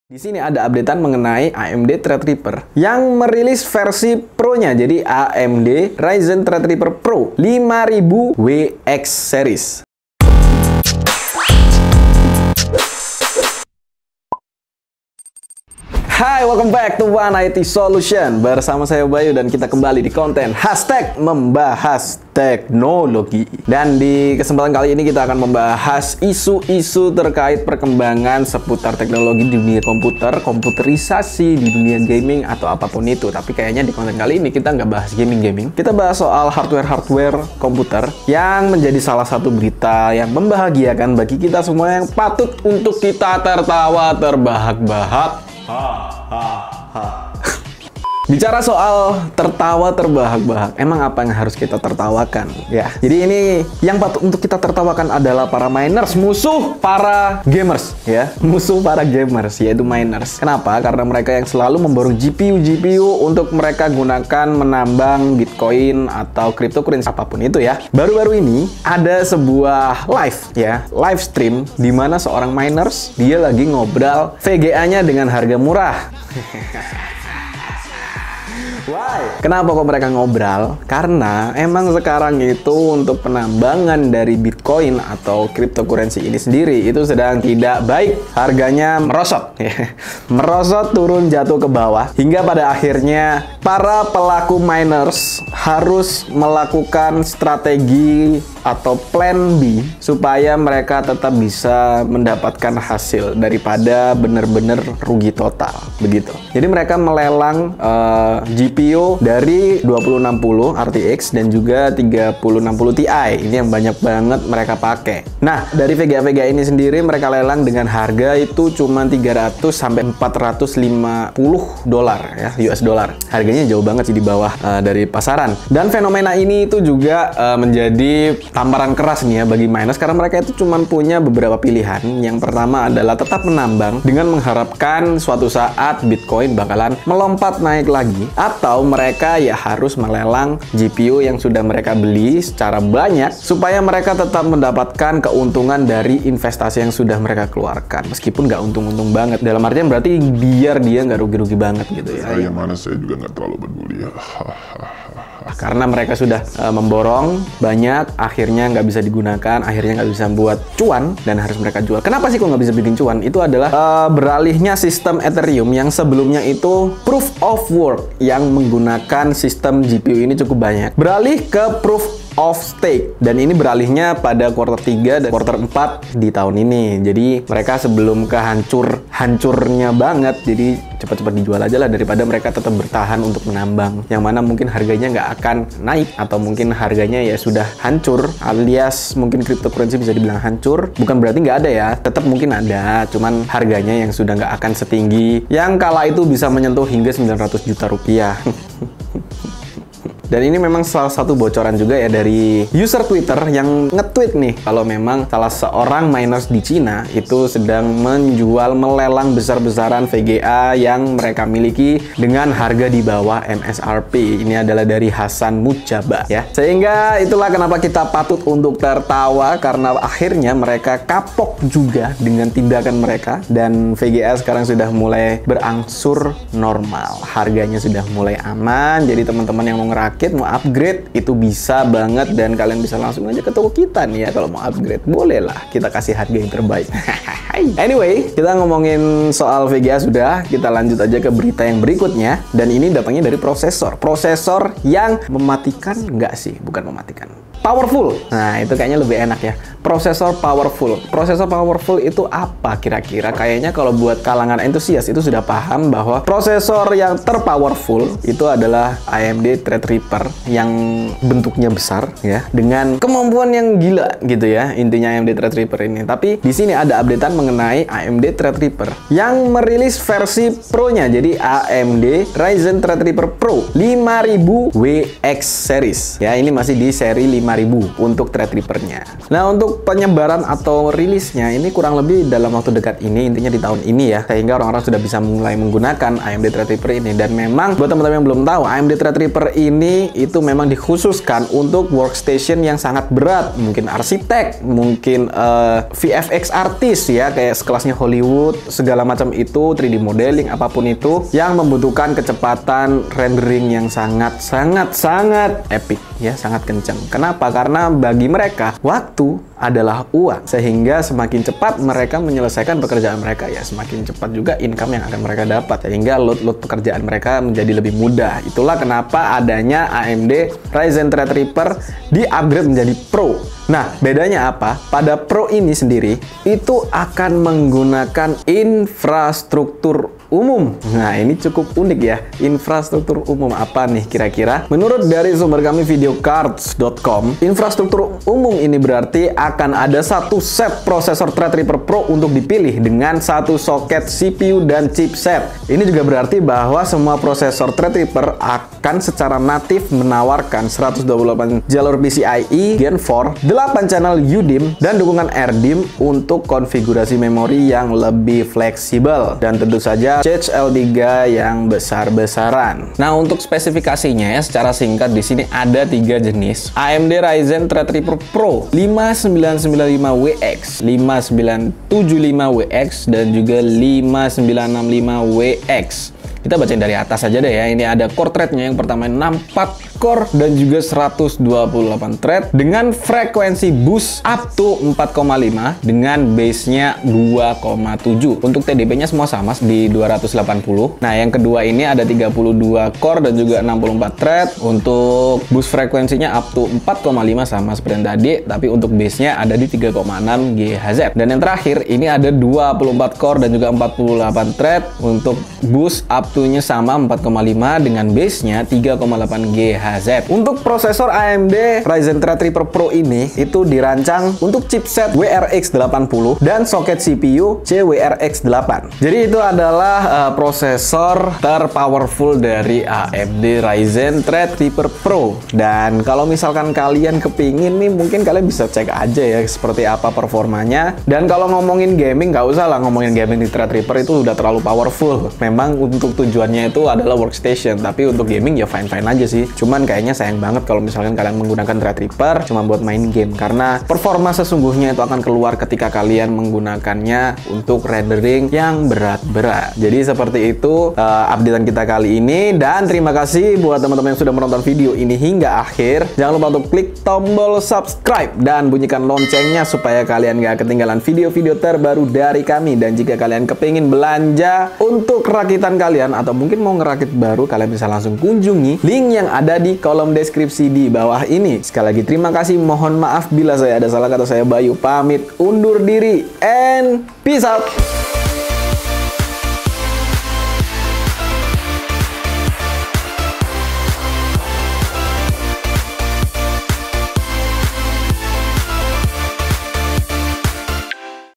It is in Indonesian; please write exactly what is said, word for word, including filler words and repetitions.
Di sini ada updatean mengenai A M D Threadripper yang merilis versi Pro-nya. Jadi A M D Ryzen Threadripper Pro lima ribu W X series. Hai, welcome back to One I T Solution. Bersama saya Bayu dan kita kembali di konten hashtag membahas teknologi. Dan di kesempatan kali ini kita akan membahas isu-isu terkait perkembangan seputar teknologi di dunia komputer, komputerisasi di dunia gaming atau apapun itu. Tapi kayaknya di konten kali ini kita nggak bahas gaming-gaming. Kita bahas soal hardware-hardware komputer yang menjadi salah satu berita yang membahagiakan bagi kita semua yang patut untuk kita tertawa terbahak-bahak. Ha, ha, ha. Bicara soal tertawa terbahak-bahak, emang apa yang harus kita tertawakan? Ya, jadi ini yang patut untuk kita tertawakan adalah para miners, musuh para gamers, ya, musuh para gamers, yaitu miners. Kenapa? Karena mereka yang selalu memborong G P U G P U untuk mereka gunakan menambang Bitcoin atau cryptocurrency apapun itu ya. Baru-baru ini ada sebuah live, ya, live stream di mana seorang miners dia lagi ngobrol V G A-nya dengan harga murah. Why? Kenapa kok mereka ngobrol? Karena emang sekarang itu untuk penambangan dari Bitcoin atau cryptocurrency ini sendiri itu sedang tidak baik. Harganya merosot, merosot turun jatuh ke bawah hingga pada akhirnya para pelaku miners harus melakukan strategi atau plan B supaya mereka tetap bisa mendapatkan hasil daripada benar-benar rugi total begitu. Jadi mereka melelang uh, G P U dari dua puluh enam puluh R T X dan juga tiga puluh enam puluh Ti. Ini yang banyak banget mereka pakai. Nah, dari V G A-V G A ini sendiri mereka lelang dengan harga itu cuma tiga ratus sampai empat ratus lima puluh dolar ya, U S dollar. Harganya jauh banget sih di bawah uh, dari pasaran. Dan fenomena ini itu juga uh, menjadi tamparan keras nih ya bagi miners karena mereka itu cuma punya beberapa pilihan. Yang pertama adalah tetap menambang dengan mengharapkan suatu saat Bitcoin bakalan melompat naik lagi, atau mereka ya harus melelang G P U yang sudah mereka beli secara banyak supaya mereka tetap mendapatkan keuntungan dari investasi yang sudah mereka keluarkan meskipun nggak untung-untung banget. Dalam artian berarti biar dia nggak rugi-rugi banget gitu ya. Saya mana saya juga nggak terlalu peduli ya. Karena mereka sudah uh, memborong banyak, akhirnya nggak bisa digunakan, akhirnya nggak bisa buat cuan dan harus mereka jual. Kenapa sih kok nggak bisa bikin cuan? Itu adalah uh, beralihnya sistem Ethereum yang sebelumnya itu proof of work yang menggunakan sistem G P U ini cukup banyak, beralih ke proof of stake, dan ini beralihnya pada kuartal tiga dan kuartal empat di tahun ini. Jadi mereka sebelum kehancur hancurnya banget, jadi cepat-cepat dijual aja lah daripada mereka tetap bertahan untuk menambang yang mana mungkin harganya nggak akan naik atau mungkin harganya ya sudah hancur, alias mungkin cryptocurrency bisa dibilang hancur. Bukan berarti nggak ada ya, tetap mungkin ada, cuman harganya yang sudah nggak akan setinggi yang kala itu bisa menyentuh hingga sembilan ratus juta rupiah. Dan ini memang salah satu bocoran juga ya dari user Twitter yang nge-tweet nih kalau memang salah seorang miners di Cina itu sedang menjual melelang besar-besaran V G A yang mereka miliki dengan harga di bawah M S R P. Ini adalah dari Hasan Mujaba ya. Sehingga itulah kenapa kita patut untuk tertawa karena akhirnya mereka kapok juga dengan tindakan mereka dan V G A sekarang sudah mulai berangsur normal. Harganya sudah mulai aman. Jadi teman-teman yang mau ngerakit, mau upgrade itu bisa banget dan kalian bisa langsung aja ke toko kita nih ya. Kalau mau upgrade boleh lah, kita kasih harga yang terbaik. Anyway, kita ngomongin soal V G A sudah, kita lanjut aja ke berita yang berikutnya. Dan ini datangnya dari prosesor prosesor yang mematikan, nggak sih, bukan mematikan, powerful. Nah, itu kayaknya lebih enak ya. Prosesor powerful. Prosesor powerful itu apa kira-kira? Kayaknya kalau buat kalangan entusias itu sudah paham bahwa prosesor yang terpowerful itu adalah A M D Threadripper yang bentuknya besar ya, dengan kemampuan yang gila gitu ya. Intinya A M D Threadripper ini. Tapi di sini ada updatean mengenai A M D Threadripper yang merilis versi Pro-nya. Jadi A M D Ryzen Threadripper Pro lima ribu W X series. Ya, ini masih di seri lima ribu untuk Threadripper-nya. Nah, untuk penyebaran atau rilisnya ini kurang lebih dalam waktu dekat ini, intinya di tahun ini ya, sehingga orang-orang sudah bisa mulai menggunakan A M D Threadripper ini. Dan memang buat teman-teman yang belum tahu, A M D Threadripper ini itu memang dikhususkan untuk workstation yang sangat berat, mungkin arsitek, mungkin uh, V F X artist ya, kayak sekelasnya Hollywood, segala macam itu, tiga D modeling, apapun itu yang membutuhkan kecepatan rendering yang sangat sangat sangat epic ya, sangat kencang. Kenapa? Karena bagi mereka waktu adalah uang, sehingga semakin cepat mereka menyelesaikan pekerjaan mereka ya, semakin cepat juga income yang akan mereka dapat, sehingga load-load pekerjaan mereka menjadi lebih mudah. Itulah kenapa adanya A M D Ryzen Threadripper di-upgrade menjadi Pro. Nah, bedanya apa? Pada Pro ini sendiri itu akan menggunakan infrastruktur umum. Nah, ini cukup unik ya. Infrastruktur umum apa nih kira-kira? Menurut dari sumber kami videocards dot com, infrastruktur umum ini berarti akan ada satu set prosesor Threadripper Pro untuk dipilih dengan satu soket C P U dan chipset. Ini juga berarti bahwa semua prosesor Threadripper akan secara natif menawarkan seratus dua puluh delapan jalur P C I E Gen empat, delapan channel U D I M, dan dukungan R D I M untuk konfigurasi memori yang lebih fleksibel, dan tentu saja C H L tiga yang besar-besaran. Nah, untuk spesifikasinya ya, secara singkat di sini ada tiga jenis A M D Ryzen Threadripper Pro: lima sembilan sembilan lima W X, lima sembilan tujuh lima W X, dan juga lima sembilan enam lima W X. Kita bacain dari atas aja deh ya. Ini ada core thread-nya yang pertama enam puluh empat core dan juga seratus dua puluh delapan thread dengan frekuensi boost up to empat koma lima dengan base-nya dua koma tujuh. Untuk T D P-nya semua sama di dua ratus delapan puluh. Nah, yang kedua ini ada tiga puluh dua core dan juga enam puluh empat thread. Untuk boost frekuensinya up to empat koma lima sama seperti yang tadi, tapi untuk base-nya ada di tiga koma enam gigahertz. Dan yang terakhir ini ada dua puluh empat core dan juga empat puluh delapan thread. Untuk boost up to-nya sama empat koma lima dengan base-nya tiga koma delapan gigahertz. Untuk prosesor A M D Ryzen Threadripper Pro ini itu dirancang untuk chipset W R X delapan puluh dan soket C P U C W R X delapan. Jadi itu adalah uh, prosesor terpowerful dari A M D Ryzen Threadripper Pro. Dan kalau misalkan kalian kepingin nih, mungkin kalian bisa cek aja ya seperti apa performanya. Dan kalau ngomongin gaming, nggak usah lah ngomongin gaming di Threadripper, itu udah terlalu powerful. Memang untuk tujuannya itu adalah workstation, tapi untuk gaming ya fine-fine aja sih. Cuman kayaknya sayang banget kalau misalkan kalian menggunakan Threadripper cuma buat main game, karena performa sesungguhnya itu akan keluar ketika kalian menggunakannya untuk rendering yang berat-berat. Jadi seperti itu uh, updatean kita kali ini, dan terima kasih buat teman-teman yang sudah menonton video ini hingga akhir. Jangan lupa untuk klik tombol subscribe dan bunyikan loncengnya supaya kalian gak ketinggalan video-video terbaru dari kami. Dan jika kalian kepingin belanja untuk rakitan kalian atau mungkin mau ngerakit baru, kalian bisa langsung kunjungi link yang ada di kolom deskripsi di bawah ini. Sekali lagi terima kasih, mohon maaf bila saya ada salah kata. Saya Bayu pamit undur diri, and peace out.